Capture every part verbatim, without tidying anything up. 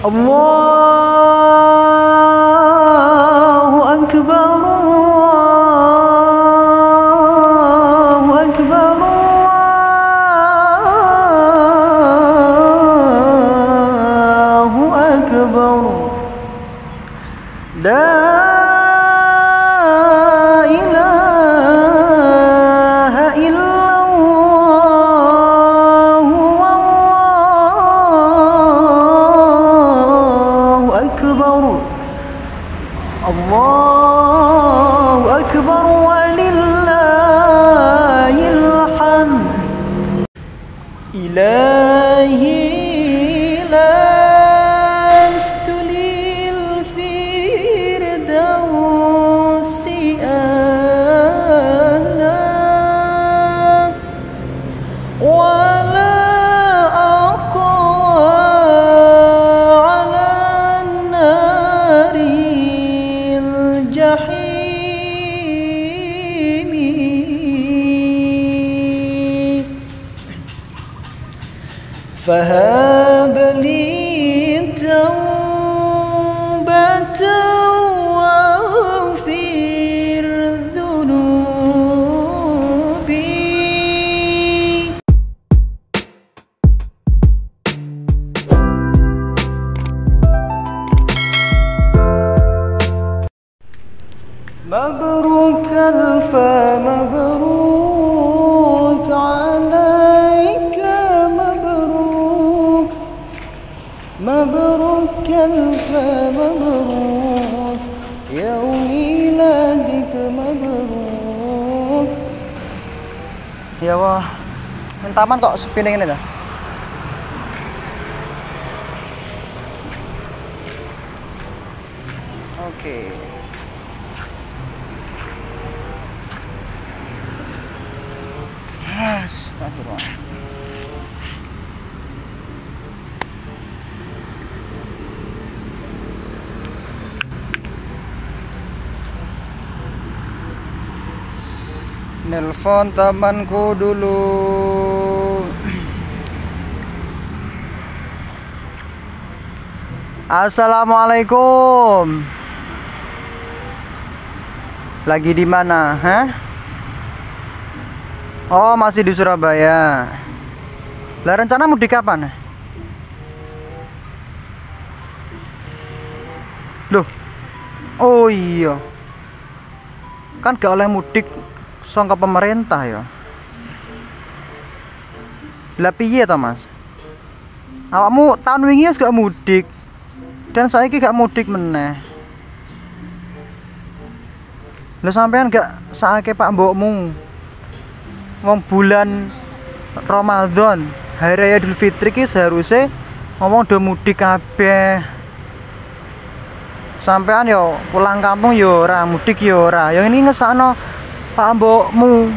Allahu Akbar, Allahu Akbar, Allahu Akbar. La ilaha illallah, Allahu Akbar, Allahu Akbar, walillahil hamd. Ilahi lastu lil firdausi a'la wala aqwa ala naril jahimi. Fahab li taubatan waghfir dhunubi. Mabruk alfa mabruk alaika mabruk, mabruk alfa mabruk yaum miladik mabruk. Ya wah, taman kok sepi ini dah. Oke. Astagfirullah. Nelpon temanku dulu. Assalamualaikum. Lagi di mana? Hah? Oh, masih di Surabaya. Lah rencana mudik kapan? Loh. Oh iya. Kan gak oleh mudik sangka pemerintah ya. Lah piye to, Mas? Awakmu tahun wingi wis gak mudik. Dan saiki gak mudik meneh. Lah sampean gak saake Pak mbokmu. Wong bulan Ramadan, hari raya Idul Fitri ki seharusnya ngomong do mudik kabeh. Sampean yo pulang kampung yo ora, mudik yo ora. Yang ini ngesakno Pak mbokmu.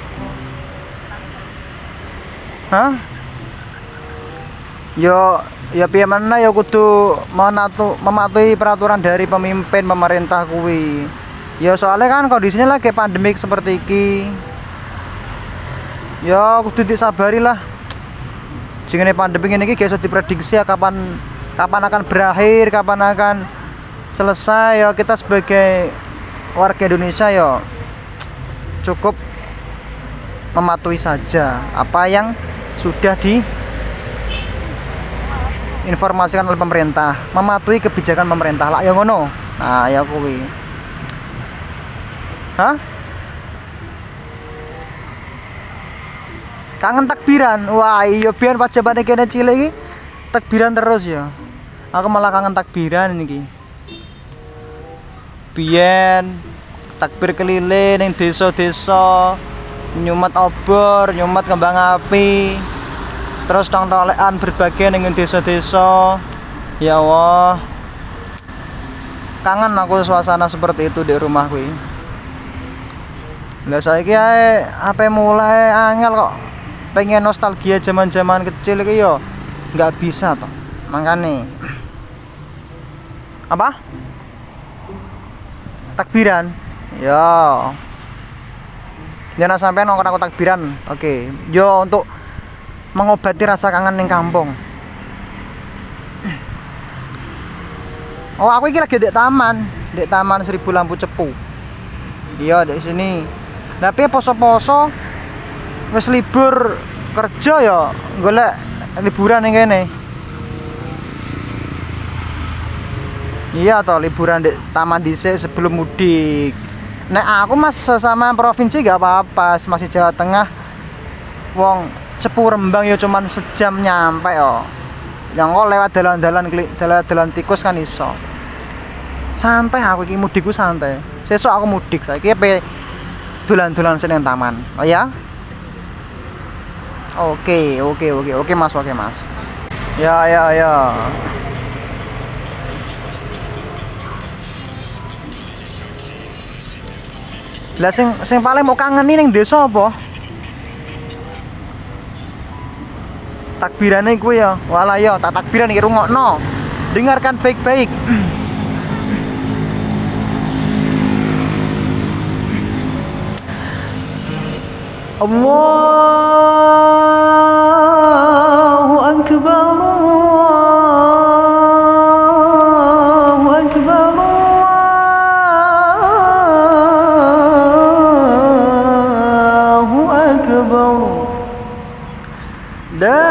Hah? Yo ya piye meneh ya kudu menatu, mematuhi peraturan dari pemimpin pemerintah kuwi. Ya soalnya kan kondisinya lagi pandemik seperti iki. Ya kudu disabari lah. Jengene pandemi ini gak iso diprediksi ya kapan kapan akan berakhir, kapan akan selesai. Ya kita sebagai warga Indonesia ya cukup mematuhi saja apa yang sudah diinformasikan oleh pemerintah, mematuhi kebijakan pemerintah lah ya ngono. Nah, ya kuwi. Hah? Kangen takbiran. Wah, iya biyen pas jabane kene cilik iki takbiran terus ya. Aku malah kangen takbiran iki. Biyen takbir keliling ning desa-desa, nyumet obor, nyumet kembang api. Terus tong-tolekan berbagai ning desa-desa. Ya Allah. Kangen aku suasana seperti itu di rumah kuwi. Lah saiki ae ape mulai angel kok pengen nostalgia zaman-zaman kecil iki yo nggak bisa toh. Makane apa? Takbiran. Yo. Jangan sampai nongkrong aku takbiran. Oke. Yo untuk mengobati rasa kangen ning kampung. Oh, aku iki lagi di taman, di taman Seribu Lampu Cepu. Iya, di sini. Tapi poso-poso wis libur kerja ya, golek liburan yang kene. Iya toh, liburan di taman dhisik sebelum mudik. Nek aku mas sesama provinsi gak apa-apa, masih Jawa Tengah. Wong Cepu Rembang ya cuman sejam nyampe yo. Yang kok lewat dalan-dalan dalan-dalan tikus kan iso. Santai aku iki mudikku santai. Sesuk aku mudik saiki pe dolan-dolan seneng taman. Oh ya? Oke, oke, oke, oke Mas, oke Mas. Ya, ya, ya. Lah sing sing paling mau kangeni ning desa apa? Takbirane kuwi ya. Walah ya, tak takbiran iki rungokno. Dengarkan baik-baik. Allahu akbar. Allahu akbar. Allahu akbar. La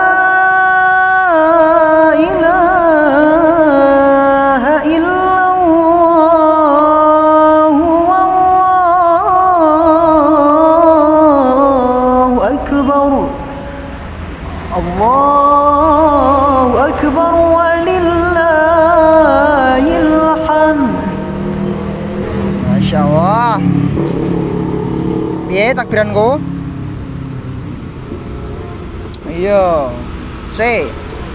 Allahu akbar walillahil hamd. Masyaallah. Piye takbiranku? Iya. Se.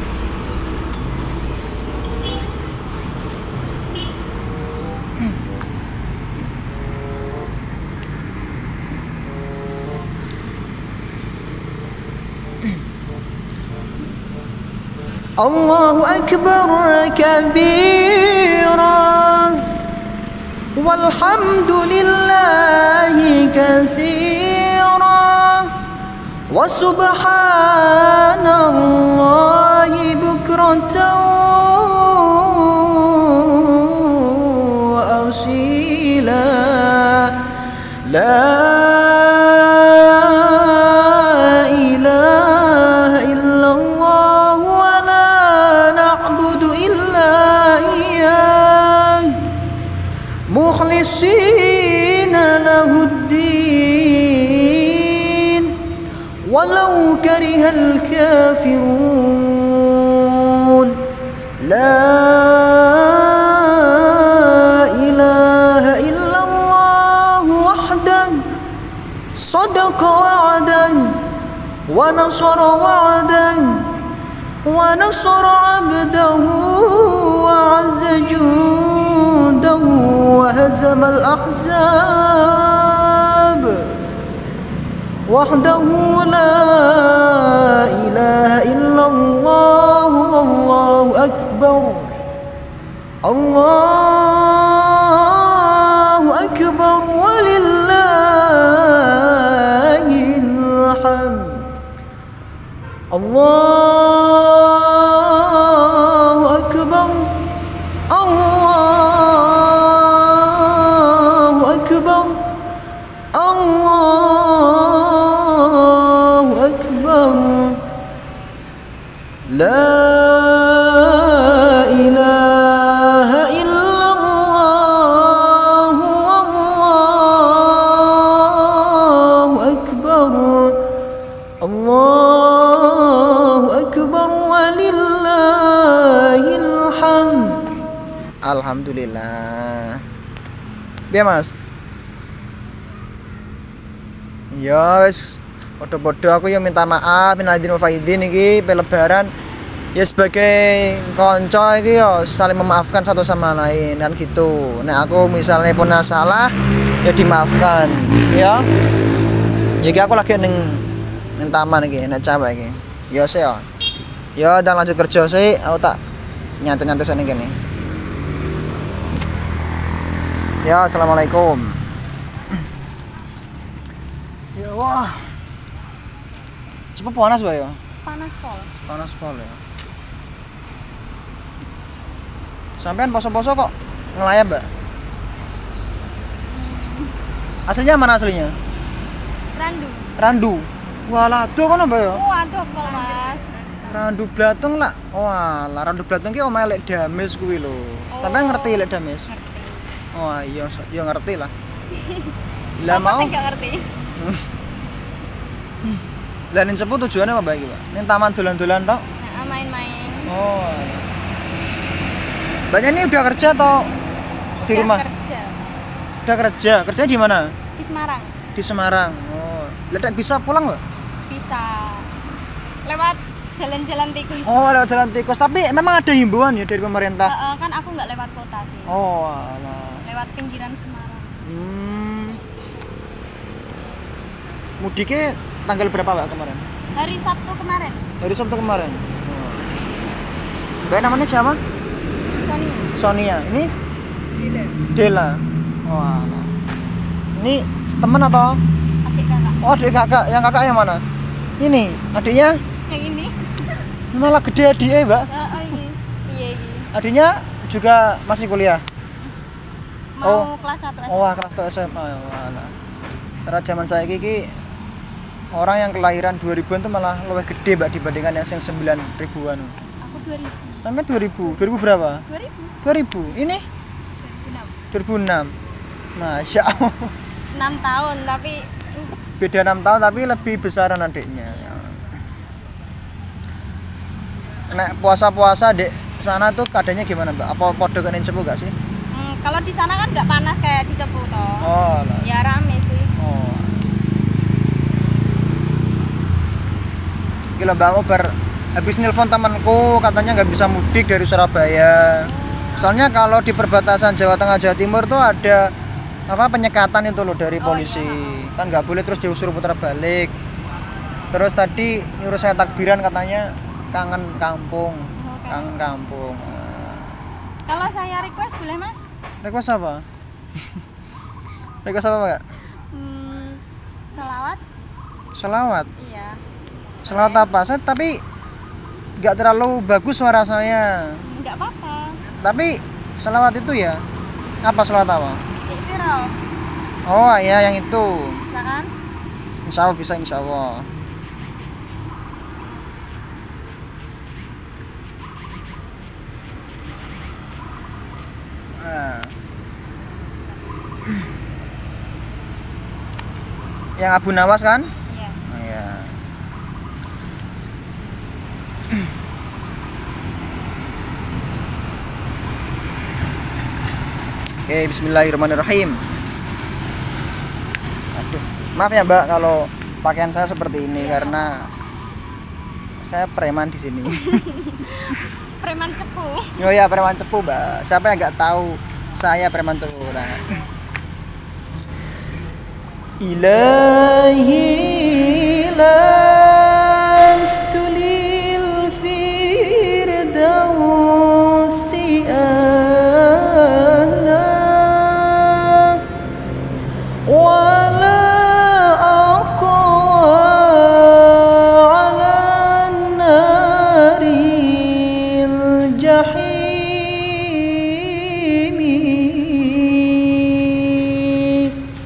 Allahu akbar kabira walhamdulillahi katsira wa subhanallahi bukratan wa asila. La مخلصين له الدين ولو كره الكافرون. لا إله إلا الله وحده صدق وعده ونصر وعده ونصر عبده وعز جنده وهزم الأحزاب وحده لا إله إلا الله. الله أكبر. الله أكبر ولله الحمد. الله أكبر. الله أكبر. الله أكبر. لا إله إلا الله. الله أكبر. الله أكبر ولله الحمد. Alhamdulillah. Biar Mas. Ya wis podo-podo aku ya minta maaf minal aidin wal faizin iki pe lebaran ya sebagai kanca iki ya saling memaafkan satu sama lain kan gitu. Nek aku misalnya punya salah ya dimaafkan ya. Ya iki aku lagi ning ning taman iki nek cawek iki. Ya sih ya. Ya dan lanjut kerja sih aku tak nyantai-nyantai sana kene. Ya, assalamualaikum. Ya wah. Cepet panas ba ya? Panas pol. Panas pol ya. Sampean poso-poso kok ngelayap, Mbak? Aslinya mana aslinya? Randu. Randu. Walah, tuh kono, Mbak ya? Oh, aduh, Mas. Randu Blatung lah. Walah, Randu Blatung ki omahe Lek Dames kuwi lho. Oh. Sampean ngerti Lek Dames? Ngerti. Oh, iya, ya ngerti lah. Lah Sama mau. sing gak ngerti. Lah ning Cepu tujuannya apa, Mbak iki, Pak? Ning taman dolan-dolan tok? Nah, main-main. Oh. alah. Mbaknya ini udah kerja atau di Udah rumah? kerja Udah kerja. Kerja di mana? di Semarang. Di Semarang. Oh. Ledak bisa pulang, Mbak? Bisa lewat jalan-jalan tikus. Oh, lewat jalan tikus. Tapi memang ada himbauan ya dari pemerintah. Uh, uh, kan aku nggak lewat kota sih. Oh, alah. Lewat pinggiran Semarang. Hmm. Mudiknya tanggal berapa, Mbak, kemarin? Hari Sabtu kemarin. Hari Sabtu kemarin. Oh. Mbak namanya siapa? Sonia. Sonia. Ini Dila. Dela. Oh, alah. Ini teman atau? Adik kakak. Oh, adik kakak. Yang kakak yang mana? Ini adiknya Yang ini. malah gede adiknya, Mbak. Uh, oh, ini. Iya ini. Adiknya juga masih kuliah. Mau Oh. kelas satu S M A. Oh, wah, kelas satu S M A. Ya Allah. Karena zaman saya iki orang yang kelahiran dua ribuan tuh malah lebih gede, Mbak, dibandingkan yang sembilan ribuan. Aku dua ribu. Sampai dua ribu. dua ribu berapa? dua ribu. dua ribu. Ini dua ribu enam. Masya Allah. enam tahun tapi Beda enam tahun tapi lebih besaran adiknya. Nek puasa-puasa dek sana tuh keadaannya gimana, Mbak? Apa podo kenin Cepu gak sih? hmm, kalau di sana kan nggak panas kayak di Cepu toh. Oh, lah. Ya rame sih. Oh. Gila, Mbak, mau ber habis nelpon temanku katanya nggak bisa mudik dari Surabaya. Soalnya kalau di perbatasan Jawa Tengah Jawa Timur tuh ada apa penyekatan itu loh dari polisi. Oh, iya. Kan nggak boleh terus disuruh putar balik. Terus tadi nyuruh saya takbiran katanya kangen kampung. Oke. Kangen kampung. Kalau saya request boleh Mas? Request apa? Request apa, Pak? Hmm, selawat? Selawat. Iya. Selawat apa? Saya tapi nggak terlalu bagus suara saya. Nggak apa-apa. Tapi selawat itu ya apa selawat apa? Iktiraf. Oh ya yang itu. Bisa kan? Insya Allah bisa, insya Allah. Nah. Yang Abu Nawas kan? Iya. Oh, ya. Oke, bismillahirrahmanirrahim. Aduh, maaf ya, Mbak, kalau pakaian saya seperti ini karena saya preman di sini. Preman Cepu. Oh ya, preman Cepu, Mbak. Siapa yang nggak tahu saya preman Cepu? Nah. Ilahi lastu lil firdausi ahla wala aqwa ala naril jahimi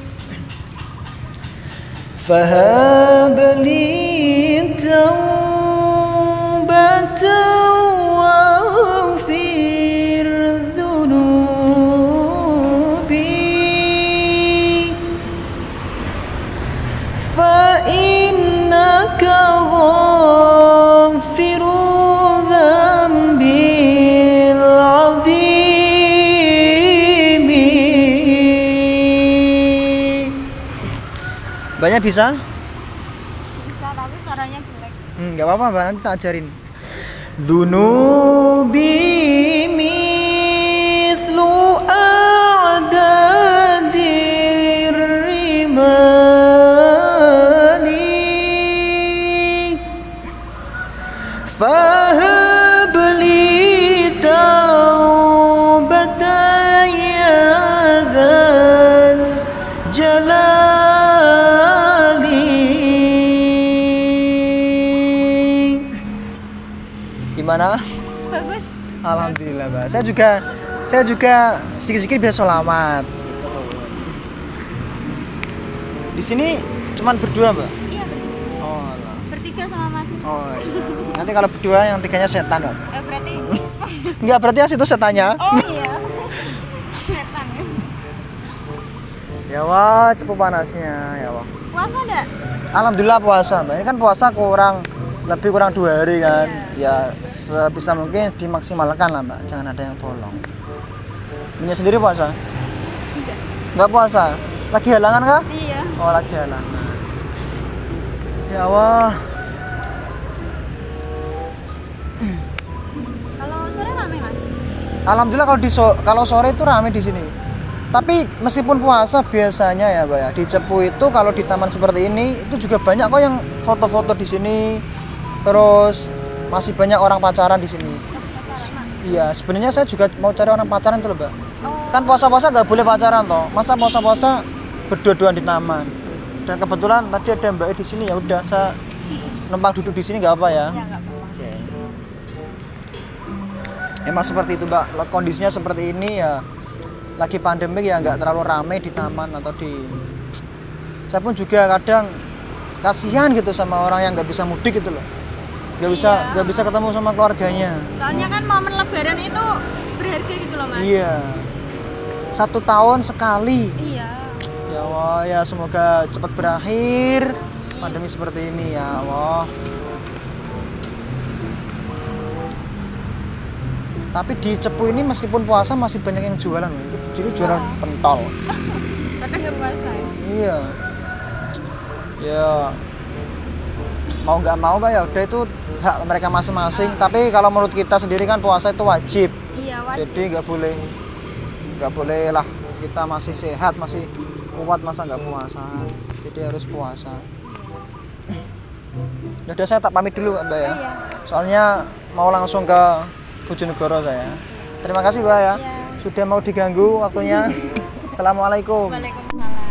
فهب لي توبة واغفر ذنوبي فإنك غافر ذنبي العظيم. Banyak bisa? Bisa tapi suaranya jelek. Hmm, gak apa-apa, Mbak, nanti tak ajarin. Dzunubi mithlu a'dadir rimali fahab li taubatan ya dzal jalali. Gimana? Bagus. Alhamdulillah, Mbak. Saya juga saya juga sedikit-sedikit biasa sholawat gitu loh. Di sini cuman berdua mbak? Iya berdua. Oh alah. Bertiga sama mas. Oh iya. Nanti kalau berdua yang tiganya setan mbak? Eh berarti. Enggak, berarti as itu setannya. Oh iya. Setan ya. Ya wah, cepu panasnya ya wah. Puasa enggak? Alhamdulillah puasa mbak. Ini kan puasa kurang lebih kurang dua hari kan. Ya sebisa mungkin dimaksimalkan lah mbak. Jangan ada yang bolong. Punya sendiri puasa? Enggak. Enggak puasa? Lagi halangan kah? Iya. Oh lagi halangan. Ya wah. Kalau sore rame mas? Alhamdulillah kalau di so- kalau sore itu rame di sini. Tapi meskipun puasa biasanya ya, Mbak ya, di Cepu itu kalau di taman seperti ini itu juga banyak kok yang foto-foto di sini. Terus masih banyak orang pacaran di sini. Iya, sebenarnya saya juga mau cari orang pacaran tuh loh, Mbak. Kan puasa-puasa nggak boleh pacaran toh. Masa puasa-puasa berdua-duaan di taman. Dan kebetulan tadi ada Mbak di sini, ya udah saya numpang duduk di sini nggak apa ya. Ya nggak apa-apa. Oke. Emang seperti itu mbak, kondisinya seperti ini ya. Lagi pandemi ya nggak terlalu ramai di taman atau di. Saya pun juga kadang kasihan gitu sama orang yang nggak bisa mudik gitu loh. Nggak bisa Iya. nggak bisa ketemu sama keluarganya. Soalnya kan momen lebaran itu berharga gitu loh mas. Iya. Satu tahun sekali. Iya. Ya Allah ya semoga cepat berakhir pandemi seperti ini ya Allah. Tapi di Cepu ini meskipun puasa masih banyak yang jualan, jadi jualan pentol. Kadang nggak puasa ya. Iya. Ya mau nggak mau pak ya udah itu hak mereka masing-masing. Tapi kalau menurut kita sendiri kan puasa itu wajib. Iya wajib. Jadi nggak boleh nggak boleh lah kita masih sehat masih kuat masa nggak puasa. Jadi harus puasa. Ya udah saya tak pamit dulu mbak ya. Iya. Soalnya mau langsung ke Bojonegoro saya. Terima kasih mbak ya. Iya. Sudah mau diganggu waktunya. Assalamualaikum. Waalaikumsalam.